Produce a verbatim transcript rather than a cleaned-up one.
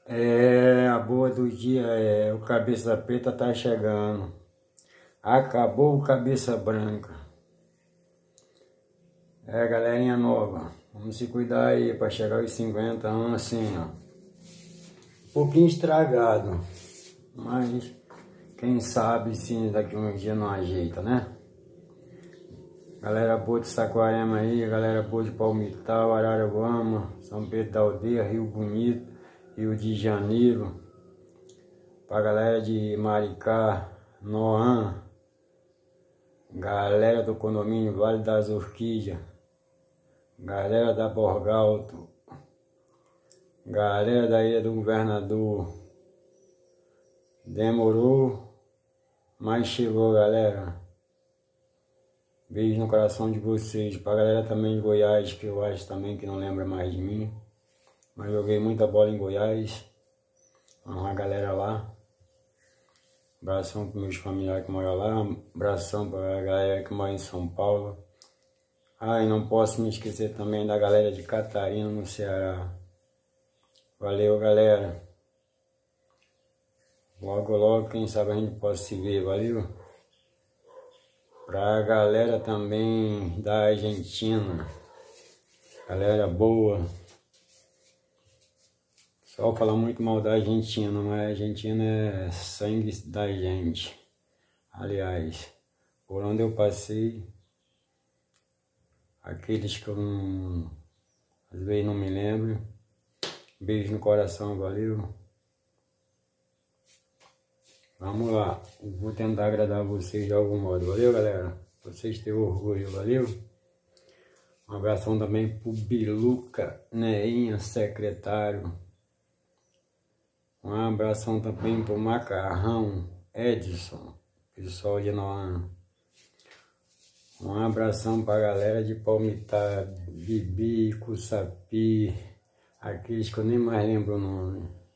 É, a boa do dia é o cabeça preta tá chegando. Acabou o cabeça branca. É, galerinha nova, vamos se cuidar aí para chegar aos cinquenta anos assim, ó. Um pouquinho estragado, mas quem sabe se daqui a uns dias não ajeita, né? Galera boa de Saquarema aí, galera boa de Palmital, Araruama, São Pedro da Aldeia, Rio Bonito, Rio de Janeiro, pra galera de Maricá, Noã, galera do condomínio Vale das Orquídeas, galera da Borgalto, galera da Ilha do Governador. Demorou, mas chegou, galera. Beijo no coração de vocês. Pra galera também de Goiás, que eu acho também que não lembra mais de mim, mas joguei muita bola em Goiás. Uma galera lá. Abração para meus familiares que moram lá. Abração para a galera que mora em São Paulo. Ah, e não posso me esquecer também da galera de Catarina, no Ceará. Valeu, galera. Logo, logo, quem sabe a gente possa se ver, valeu? Pra galera também da Argentina. Galera boa. Só falar muito mal da Argentina, mas a Argentina é sangue da gente. Aliás, por onde eu passei, aqueles que eu não, às vezes não me lembro. Beijo no coração, valeu? Vamos lá, vou tentar agradar vocês de algum modo, valeu, galera? Vocês terem orgulho, valeu? Um abração também pro Biluca, Neinha, secretário. Um abração também pro Macarrão, Edson, pessoal de Noã. Um abração pra galera de Palmitar, Bibi, Cussapi, aqueles que eu nem mais lembro o nome.